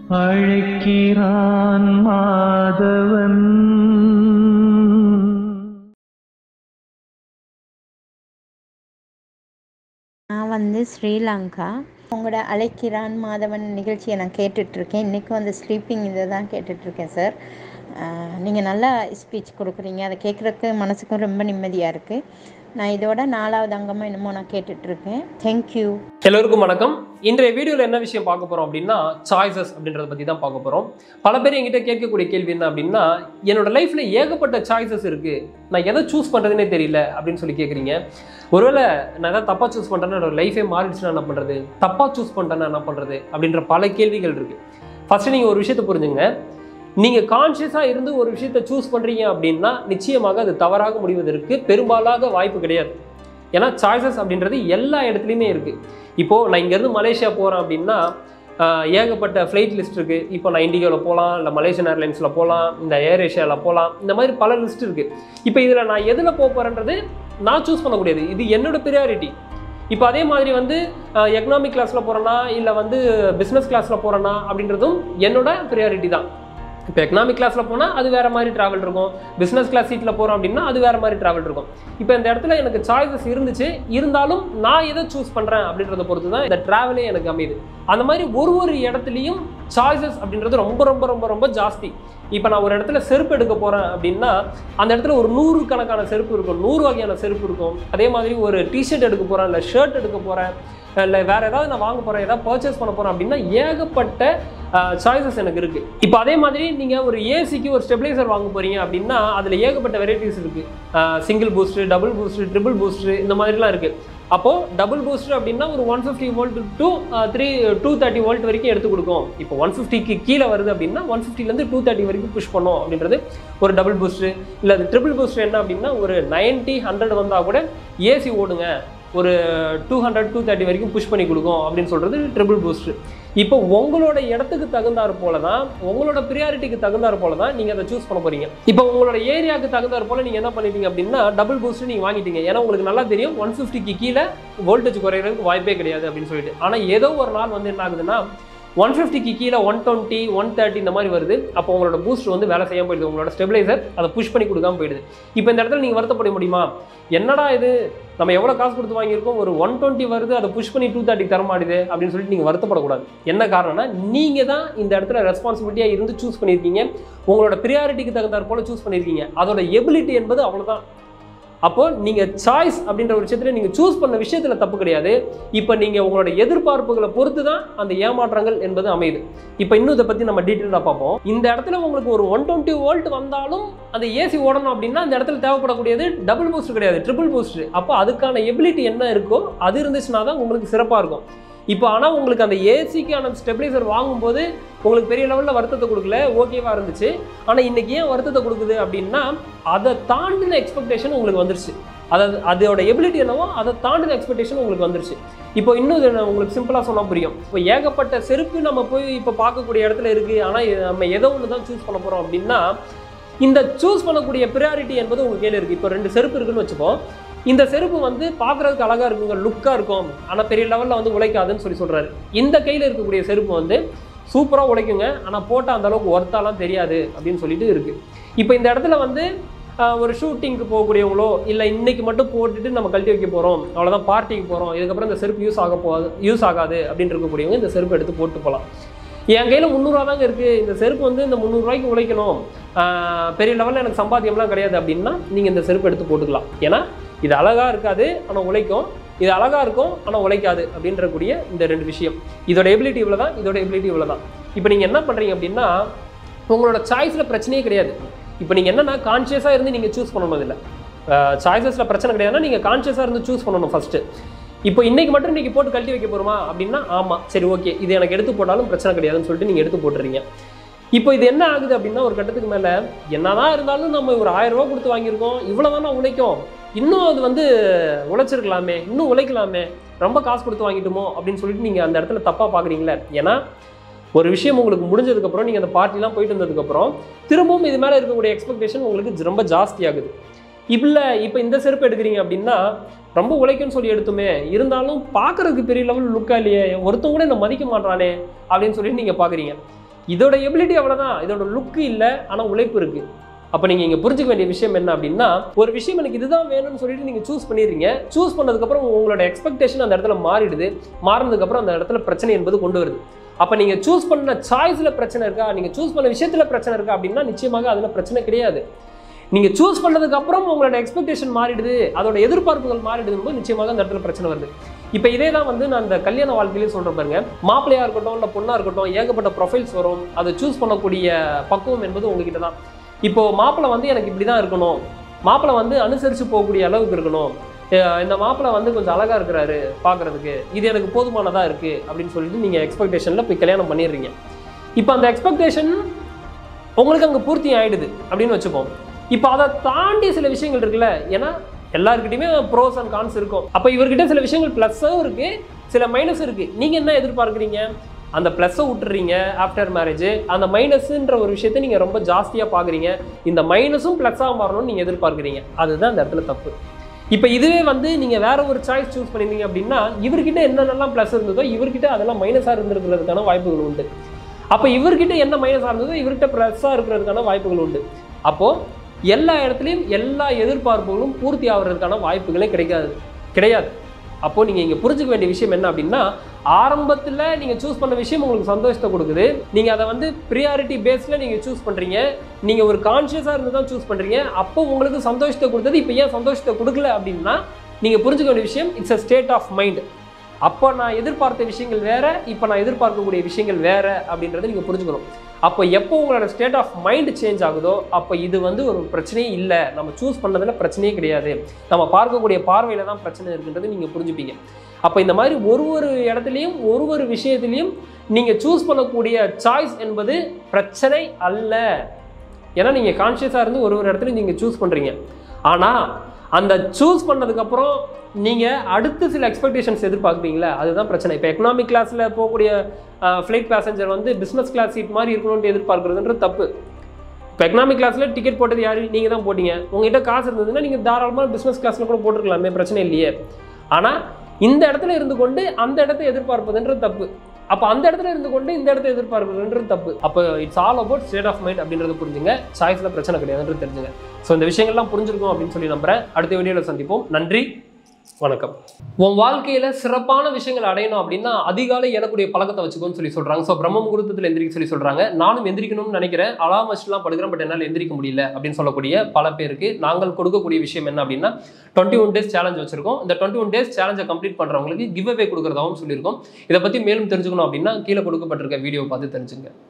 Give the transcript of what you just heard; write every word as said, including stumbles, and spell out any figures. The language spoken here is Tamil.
அழைக்கிறான் மாதவன். நான் வந்து ஸ்ரீலங்கா. உங்களோட அழைக்கிறான் மாதவன் நிகழ்ச்சியை நான் கேட்டுட்ருக்கேன். இன்றைக்கும் அந்த ஸ்லீப்பிங் இதை தான் கேட்டுட்ருக்கேன் சார். நீங்கள் நல்லா ஸ்பீச் கொடுக்குறீங்க, அதை கேட்குறதுக்கு மனசுக்கும் ரொம்ப நிம்மதியாக இருக்குது. நான் இதோட நாலாவது அங்கமாக என்னமோ நான் கேட்டுட்ருக்கேன். தேங்க்யூ. எல்லோருக்கும் வணக்கம். இன்றைய வீடியோவில் என்ன விஷயம் பார்க்க போகிறோம் அப்படின்னா சாய்ஸஸ் அப்படின்றத பற்றி தான் பார்க்க போகிறோம். பல பேர் என்கிட்ட கேட்கக்கூடிய கேள்வி என்ன அப்படின்னா, என்னோட லைஃப்பில் ஏகப்பட்ட சாய்ஸஸ் இருக்குது, நான் எதை சூஸ் பண்ணுறதுனே தெரியல அப்படின்னு சொல்லி கேட்குறீங்க. ஒருவேளை நான் எதாவது தப்பாக சூஸ் பண்ணுறேன்னா என்னோட லைஃபே மாறிடுச்சுன்னா என்ன பண்ணுறது, தப்பாக சூஸ் பண்ணுறேன்னா என்ன பண்ணுறது அப்படின்ற பல கேள்விகள் இருக்குது. ஃபஸ்ட்டு நீங்கள் ஒரு விஷயத்தை புரிஞ்சுங்க. நீங்கள் கான்ஷியஸாக இருந்து ஒரு விஷயத்தை சூஸ் பண்ணுறீங்க அப்படின்னா நிச்சயமாக அது தவறாக முடிவதற்கு பெரும்பாலாக வாய்ப்பு கிடையாது. ஏன்னா சாய்ஸஸ் அப்படின்றது எல்லா இடத்துலையுமே இருக்குது. இப்போது நான் இங்கேருந்து மலேசியா போகிறேன் அப்படின்னா ஏகப்பட்ட ஃப்ளைட் லிஸ்ட் இருக்குது. இப்போ நான் இண்டிகோவில் போகலாம், இல்லை மலேசியன் ஏர்லைன்ஸில் போகலாம், இந்த ஏர் ஏஷியாவில் போகலாம், இந்த மாதிரி பல லிஸ்ட் இருக்குது. இப்போ இதில் நான் எதில் போக போகிறேன்றது நான் சூஸ் பண்ணக்கூடியது, இது என்னோடய ப்ரியாரிட்டி. இப்போ அதே மாதிரி வந்து எக்கனாமிக் கிளாஸில் போகிறேன்னா இல்லை வந்து பிஸ்னஸ் கிளாஸில் போகிறேன்னா அப்படின்றதும் என்னோட ப்ரியாரிட்டி தான். இப்போ எக்கனாமிக் கிளாஸில் போனால் அது வேறு மாதிரி ட்ராவல் இருக்கும், பிஸ்னஸ் கிளாஸ் சீட்டில் போகிறோம் அப்படின்னா அது வேறு மாதிரி ட்ராவல் இருக்கும். இப்போ இந்த இடத்துல எனக்கு சாய்ஸஸ் இருந்துச்சு, இருந்தாலும் நான் எதை சூஸ் பண்ணுறேன் அப்படின்றத பொறுத்து தான் இந்த ட்ராவலே எனக்கு அமையுது. அந்த மாதிரி ஒரு ஒரு இடத்துலையும் சாய்ஸஸ் அப்படின்றது ரொம்ப ரொம்ப ரொம்ப ரொம்ப ஜாஸ்தி. இப்போ நான் ஒரு இடத்துல செருப்பு எடுக்க போகிறேன் அப்படின்னா அந்த இடத்துல ஒரு நூறு கணக்கான செருப்பு இருக்கும், நூறு வகையான செருப்பு இருக்கும். அதே மாதிரி ஒரு டிஷர்ட் எடுக்க போகிறேன், இல்லை ஷர்ட் எடுக்க போகிறேன், இல்லை வேறு ஏதாவது நான் வாங்க போகிறேன், ஏதாவது பர்ச்சேஸ் பண்ண போகிறேன் அப்படின்னா ஏகப்பட்ட சாய்ஸஸ் எனக்கு இருக்குது. இப்போ அதே மாதிரி நீங்கள் ஒரு ஏசிக்கு ஒரு ஸ்டெபிளைசர் வாங்க போகிறீங்க அப்படின்னா அதில் ஏகப்பட்ட வெரைட்டிஸ் இருக்குது. Single booster, double booster, triple booster, இந்த மாதிரிலாம் இருக்குது. அப்போது டபுள் பூஸ்டர் அப்படின்னா ஒரு one fifty volt to three two thirty volt வரைக்கும் எடுத்து கொடுக்கும். இப்போ ஒன் ஃபிஃப்டிக்கு கீழே வருது அப்படின்னா ஒன் ஃபிஃப்டிலேருந்து டூ தேர்ட்டி வரைக்கும் புஷ் பண்ணோம் அப்படின்றது ஒரு டபுள் பூஸ்டர். இல்லை அது ட்ரிபிள் பூஸ்டர் என்ன அப்படின்னா ஒரு நைன்ட்டி ஹண்ட்ரட் வந்தால் கூட ஏசி ஓடுங்க, ஒரு டூ ஹண்ட்ரட் டூ தேர்ட்டி வரைக்கும் புஷ் பண்ணி கொடுக்கும் அப்படின்னு சொல்கிறது ட்ரிபிள் பூஸ்டர். இப்போ உங்களோட இடத்துக்கு தகுந்தாறு போல தான், உங்களோட ப்ரியாரிட்டிக்கு தகுந்தாறு போல தான் நீங்கள் அதை சூஸ் பண்ண போகிறீங்க. இப்போ உங்களோட ஏரியாவுக்கு தகுந்தாறு போல் நீங்கள் என்ன பண்ணிட்டீங்க அப்படின்னா டபுள் பூஸ்டர் நீங்கள் வாங்கிட்டீங்க. ஏன்னா உங்களுக்கு நல்லா தெரியும் ஒன் ஃபிஃப்டிக்கு கீழே வோல்டேஜ் குறையிறதுக்கு வாய்ப்பே கிடையாது அப்படின்னு சொல்லிட்டு. ஆனால் ஏதோ ஒரு நாள் வந்து என்ன ஆகுதுன்னா ஒன் ஃபிஃப்டிக்கு கீழே ஒன் டுவெண்ட்டி ஒன் தேர்ட்டி இந்த மாதிரி வருது. அப்போ உங்களோட பூஸ்டர் வந்து வேலை செய்யாமல் போயிடுது, உங்களோட ஸ்டெபிளைசர் அதை புஷ் பண்ணி கொடுக்காம போயிடுது. இப்போ இந்த இடத்துல நீங்கள் வருத்தப்பட முடியுமா? என்னடா இது, நம்ம எவ்வளோ காசு கொடுத்து வாங்கியிருக்கோம், ஒரு ஒன் டுவெண்ட்டி வருது, அதை புஷ் பண்ணி டூ தேர்ட்டி தரமாடுது அப்படின்னு சொல்லிட்டு நீங்கள் வருத்தப்படக்கூடாது. என்ன காரணம்னா நீங்கள் தான் இந்த இடத்துல ரெஸ்பான்சிபிலிட்டியாக இருந்து சூஸ் பண்ணியிருக்கீங்க, உங்களோட ப்ரியாரிட்டிக்கு தகுந்தாற் போல சூஸ் பண்ணியிருக்கீங்க. அதோட எபிலிட்டி என்பது அவ்வளோதான். அப்போது நீங்கள் சாய்ஸ் அப்படின்ற ஒரு விஷயத்தில் நீங்கள் சூஸ் பண்ண விஷயத்தில் தப்பு கிடையாது. இப்போ நீங்கள் உங்களோட எதிர்பார்ப்புகளை பொறுத்து தான் அந்த ஏமாற்றங்கள் என்பது அமையுது. இப்போ இன்னும் இதை பற்றி நம்ம டீட்டெயிலாக பார்ப்போம். இந்த இடத்துல உங்களுக்கு ஒரு ஒன் டுவெண்ட்டி வோல்ட் வந்தாலும் அந்த ஏசி ஓடணும் அப்படின்னா அந்த இடத்துல தேவைப்படக்கூடியது டபுள் பூஸ்டர் கிடையாது, ட்ரிபிள் பூஸ்டர். அப்போ அதுக்கான எபிலிட்டி என்ன இருக்கோ அது இருந்துச்சுன்னா தான் உங்களுக்கு சிறப்பாக இருக்கும். இப்போ ஆனால் உங்களுக்கு அந்த ஏசிக்கான ஸ்டெபிளைசர் வாங்கும்போது உங்களுக்கு பெரிய லெவலில் வருத்தத்தை கொடுக்கல, ஓகேவாக இருந்துச்சு. ஆனால் இன்றைக்கி ஏன் வருத்தத்தை கொடுக்குது அப்படின்னா அதை தாண்டின எக்ஸ்பெக்டேஷன் உங்களுக்கு வந்துருச்சு. அதாவது அதோட எபிலிட்டி என்னவோ அதை தாண்டின எக்ஸ்பெக்டேஷன் உங்களுக்கு வந்துருச்சு. இப்போ இன்னும் உங்களுக்கு சிம்பிளாக சொன்னால் புரியும். இப்போ ஏகப்பட்ட செருப்பு நம்ம போய் இப்போ பார்க்கக்கூடிய இடத்துல இருக்குது, ஆனால் நம்ம எதோ ஒன்று தான் சூஸ் பண்ண போகிறோம் அப்படின்னா இந்த சூஸ் பண்ணக்கூடிய ப்ரியாரிட்டி என்பது உங்களுக்கு கையில் இருக்குது. இப்போ ரெண்டு செருப்பு இருக்குன்னு வச்சுப்போம். இந்த செருப்பு வந்து பார்க்குறதுக்கு அழகாக இருக்குங்க, லுக்காக இருக்கும், ஆனால் பெரிய லெவலில் வந்து உழைக்காதுன்னு சொல்லி சொல்கிறாரு. இந்த கையில் இருக்கக்கூடிய செருப்பு வந்து சூப்பராக உழைக்குங்க, ஆனால் போட்டால் அந்தளவுக்கு ஒர்த்தாலாம் தெரியாது அப்படின்னு சொல்லிட்டு இருக்குது. இப்போ இந்த இடத்துல வந்து ஒரு ஷூட்டிங்க்கு போகக்கூடியவங்களோ இல்லை இன்றைக்கி மட்டும் போட்டுட்டு நம்ம கழட்டி வைக்க போகிறோம், அவ்வளோதான் பார்ட்டிக்கு போகிறோம், இதுக்கப்புறம் இந்த செருப்பு யூஸ் ஆக போகாது யூஸ் ஆகாது அப்படின்னு இருக்கக்கூடியவங்க இந்த செருப்பு எடுத்து போட்டு போகலாம். என் கையில் முந்நூறுவா தாங்க இருக்குது, இந்த செருப்பு வந்து இந்த முந்நூறுரூவாய்க்கு உழைக்கணும், பெரிய லெவலில் எனக்கு சம்பாத்தியம்லாம் கிடையாது அப்படின்னா நீங்கள் இந்த செருப்பு எடுத்து போட்டுக்கலாம். ஏன்னா இது அழகாக இருக்காது ஆனால் உழைக்கும், இது அழகாக இருக்கும் ஆனால் உழைக்காது அப்படின்றக்கூடிய இந்த ரெண்டு விஷயம். இதோட எபிலிட்டி இவ்வளோ தான், இதோட எபிலிட்டி இவ்வளோ தான். இப்போ நீங்கள் என்ன பண்ணுறீங்க அப்படின்னா உங்களோட சாய்ஸில் பிரச்சனையே கிடையாது. இப்போ நீங்கள் என்னென்னா கான்ஷியஸாக இருந்து நீங்கள் சூஸ் பண்ணணும். இல்லை சாய்ஸஸில் பிரச்சனை கிடையாதுன்னா நீங்கள் கான்ஷியஸாக இருந்து சூஸ் பண்ணணும் ஃபஸ்ட்டு. இப்போ இன்றைக்கி மட்டும் இன்றைக்கி போட்டு கழட்டி வைக்க போகிறோமா அப்படின்னா ஆமாம் சரி ஓகே இது எனக்கு எடுத்து போட்டாலும் பிரச்சனை கிடையாதுன்னு சொல்லிட்டு நீங்கள் எடுத்து போட்டுறீங்க. இப்போ இது என்ன ஆகுது அப்படின்னா ஒரு கட்டத்துக்கு மேலே என்னதான் இருந்தாலும் நம்ம ஒரு ஆயிரம் ரூபா கொடுத்து வாங்கியிருக்கோம், இவ்வளோ தானே உழைக்கும், இன்னும் அது வந்து உழைச்சிருக்கலாமே, இன்னும் உழைக்கலாமே, ரொம்ப காசு கொடுத்து வாங்கிட்டோமோ அப்படின்னு சொல்லிட்டு நீங்கள் அந்த இடத்துல தப்பாக பார்க்குறீங்களே. ஏன்னா ஒரு விஷயம் உங்களுக்கு முடிஞ்சதுக்கப்புறம் நீங்கள் அந்த பார்ட்டிலாம் போயிட்டு வந்ததுக்கப்புறம் திரும்பவும் இது மேலே இருக்கக்கூடிய எக்ஸ்பெக்டேஷன் உங்களுக்கு ரொம்ப ஜாஸ்தி ஆகுது. இல்லை இப்போ இந்த செருப்பு எடுக்கிறீங்க அப்படின்னா ரொம்ப உழைக்கும்னு சொல்லி எடுத்துமே, இருந்தாலும் பார்க்குறதுக்கு பெரிய லெவல் லுக்காக இல்லையே, ஒருத்தவங்க கூட என்ன மதிக்க மாட்டானே அப்படின்னு சொல்லிட்டு நீங்கள் பார்க்குறீங்க. இதோட எபிலிட்டி அவ்வளோதான், இதோட லுக்கு இல்லை, ஆனால் உழைப்பு இருக்குது. அப்போ நீங்கள் இங்கே புரிஞ்சுக்க வேண்டிய விஷயம் என்ன அப்படின்னா, ஒரு விஷயம் எனக்கு இதுதான் வேணும்னு சொல்லிட்டு நீங்கள் சூஸ் பண்ணிடுறீங்க. சூஸ் பண்ணதுக்கப்புறம் உங்களோட எக்ஸ்பெக்டேஷன் அந்த இடத்துல மாறிடுது. மாறினதுக்கப்புறம் அந்த இடத்துல பிரச்சனை என்பது கொண்டு வருது. அப்போ நீங்கள் சூஸ் பண்ண சாய்ஸில் பிரச்சனை இருக்கா, நீங்கள் சூஸ் பண்ண விஷயத்தில் பிரச்சனை இருக்கா அப்படின்னா நிச்சயமாக அதில் பிரச்சனை கிடையாது. நீங்கள் சூஸ் பண்ணதுக்கப்புறம் உங்களோட எக்ஸ்பெக்டேஷன் மாறிடுது, அதோட எதிர்பார்ப்புகள் மாறிடுதும் போது நிச்சயமாக அந்த இடத்துல பிரச்சனை வருது. இப்போ இதே தான் வந்து நான் இந்த கல்யாண வாழ்க்கையிலேயே சொல்கிற பாருங்க, மாப்பிள்ளையாக இருக்கட்டும் இல்லை பொண்ணாக இருக்கட்டும், ஏகப்பட்ட ப்ரொஃபைல்ஸ் வரும். அதை சூஸ் பண்ணக்கூடிய பக்குவம் என்பது உங்ககிட்ட தான். இப்போது மாப்பிள்ளை வந்து எனக்கு இப்படி தான் இருக்கணும், மாப்பிள்ளை வந்து அனுசரித்து போகக்கூடிய அளவுக்கு இருக்கணும், இந்த மாப்பிள்ளை வந்து கொஞ்சம் அழகாக இருக்கிறாரு பார்க்குறதுக்கு, இது எனக்கு போதுமானதாக இருக்குது அப்படின்னு சொல்லிட்டு நீங்கள் எக்ஸ்பெக்டேஷனில் போய் கல்யாணம் பண்ணிடுறீங்க. இப்போ அந்த எக்ஸ்பெக்டேஷன் உங்களுக்கு அங்கே பூர்த்தி ஆகிடுது அப்படின்னு வச்சுப்போம். இப்போ அதை தாண்டி சில விஷயங்கள் இருக்குல்ல, ஏன்னா எல்லாருக்கிட்டையுமே ப்ரோஸ் அண்ட் கான்ஸ் இருக்கும். அப்போ இவர்கிட்ட சில விஷயங்கள் ப்ளஸ்ஸும் இருக்குது, சில மைனஸும் இருக்குது. நீங்கள் என்ன எதிர்பார்க்குறீங்க, அந்த ப்ளஸ்ஸை விட்டுறீங்க ஆஃப்டர் மேரேஜ், அந்த மைனஸுன்ற ஒரு விஷயத்தை நீங்கள் ரொம்ப ஜாஸ்தியாக பார்க்குறீங்க. இந்த மைனஸும் ப்ளஸ்ஸாக மாறணும்னு நீங்கள் எதிர்பார்க்குறீங்க. அதுதான் அந்த இடத்துல தப்பு. இப்போ இதுவே வந்து நீங்கள் வேற ஒரு சாய்ஸ் சூஸ் பண்ணியிருந்தீங்க அப்படின்னா, இவர்கிட்ட என்னென்னலாம் ப்ளஸ் இருந்ததோ இவர்கிட்ட அதெல்லாம் மைனஸாக இருந்திருக்கிறதுக்கான வாய்ப்புகள் உண்டு. அப்போ இவர்கிட்ட என்ன மைனஸாக இருந்ததோ இவர்கிட்ட ப்ளஸ்ஸாக இருக்கிறதுக்கான வாய்ப்புகள் உண்டு. அப்போது எல்லா இடத்துலையும் எல்லா எதிர்பார்ப்புகளும் பூர்த்தி ஆகிறதுக்கான வாய்ப்புகளே கிடைக்காது கிடையாது அப்போது நீங்கள் இங்கே புரிஞ்சுக்க வேண்டிய விஷயம் என்ன அப்படின்னா, ஆரம்பத்தில் நீங்கள் சூஸ் பண்ண விஷயம் உங்களுக்கு சந்தோஷத்தை கொடுக்குது, நீங்கள் அதை வந்து ப்ரியாரிட்டி பேஸில் நீங்கள் சூஸ் பண்ணுறீங்க, நீங்கள் ஒரு கான்ஷியஸாக இருந்து தான் சூஸ் பண்ணுறீங்க. அப்போ உங்களுக்கு சந்தோஷத்தை கொடுத்தது இப்போ ஏன் சந்தோஷத்தை கொடுக்கல அப்படின்னா, நீங்கள் புரிஞ்சுக்க வேண்டிய விஷயம் it's a state of mind. அப்போ நான் எதிர்பார்த்த விஷயங்கள் வேறு, இப்போ நான் எதிர்பார்க்கக்கூடிய விஷயங்கள் வேறு அப்படின்றத நீங்கள் புரிஞ்சுக்கணும். அப்போ எப்போ உங்களோட ஸ்டேட் ஆஃப் மைண்ட் சேஞ்ச் ஆகுதோ அப்போ இது வந்து ஒரு பிரச்சனையே இல்லை, நம்ம சூஸ் பண்ணதில் பிரச்சனையே கிடையாது, நம்ம பார்க்கக்கூடிய பார்வையில் தான் பிரச்சனை இருக்குன்றது நீங்கள் புரிஞ்சுப்பீங்க. அப்போ இந்த மாதிரி ஒரு ஒரு இடத்துலையும் ஒரு ஒரு விஷயத்துலையும் நீங்கள் சூஸ் பண்ணக்கூடிய சாய்ஸ் என்பது பிரச்சனை அல்ல. ஏன்னா நீங்கள் கான்ஷியஸாக இருந்து ஒரு ஒரு இடத்துலையும் நீங்கள் சூஸ் பண்ணுறீங்க. ஆனால் அந்த சூஸ் பண்ணதுக்கப்புறம் நீங்கள் அடுத்து சில எக்ஸ்பெக்டேஷன்ஸ் எதிர்பார்க்குறீங்களா, அதுதான் பிரச்சனை. இப்போ எக்கனாமிக் கிளாஸில் போகக்கூடிய ஃப்ளைட் பேசஞ்சர் வந்து பிஸ்னஸ் கிளாஸ் சீட் மாதிரி இருக்கணும்னு எதிர்பார்க்குறதுன்றது தப்பு. இப்போ எக்கனாமிக் கிளாஸில் டிக்கெட் போட்டது யார், நீங்கள் தான் போட்டீங்க. உங்கள்கிட்ட காசு இருந்ததுன்னா நீங்கள் தாராளமாக பிஸ்னஸ் கிளாஸில் கூட போட்டுருக்கலாமே, பிரச்சனை இல்லையே. ஆனால் இந்த இடத்துல இருந்து கொண்டு அந்த இடத்த எதிர்பார்ப்பதுன்றது தப்பு. அப்போ அந்த இடத்துல இருந்து கொண்டு இந்த இடத்த எதிர்பார்க்குறதுன்றது தப்பு. அப்போ it's all about state of mind அப்படின்றத புரிஞ்சுங்க. சாய்ஸில் பிரச்சனை கிடையாதுன்றது தெரிஞ்சுங்க. ஸோ இந்த விஷயங்கள்லாம் புரிஞ்சிருக்கும் அப்படின்னு சொல்லி நம்புறேன். அடுத்த வீடியோவில் சந்திப்போம். நன்றி, வணக்கம். உன் வாழ்க்கையில சிறப்பான விஷயங்கள் அடையணும் அப்படின்னா அதிகாலை எழக்கூடிய பழக்கத்தை வச்சுக்கோன்னு சொல்லி சொல்றாங்க. ஸோ பிரம்ம முகூர்த்தத்தில் எந்திரிக்க சொல்லி சொல்றாங்க. நானும் எந்திரிக்கணும்னு நினைக்கிறேன், அலாம் வச்சுலாம் படுக்கிறேன், பட் என்னால் எந்திரிக்க முடியல அப்படின்னு சொல்லக்கூடிய பல பேருக்கு நாங்கள் கொடுக்கக்கூடிய விஷயம் என்ன அப்படின்னா, டுவெண்ட்டி ஒன் டேஸ் சேலஞ்ச் வச்சிருக்கோம். இந்த டுவெண்ட்டி ஒன் டேஸ் சேலஞ்சை கம்ப்ளீட் பண்றவங்களுக்கு கிவ் அவே கொடுக்குறதாகவும் சொல்லியிருக்கோம். இதை பத்தி மேலும் தெரிஞ்சுக்கணும் அப்படின்னா கீழே கொடுக்கப்பட்டிருக்க வீடியோ பார்த்து தெரிஞ்சுங்க.